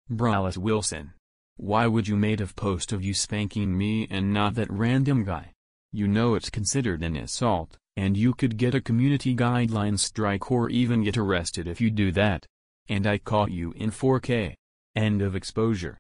Braless Wilson. Why would you made a post of you spanking me and not that random guy? You know it's considered an assault, and you could get a community guidelines strike or even get arrested if you do that. And I caught you in 4K. End of exposure.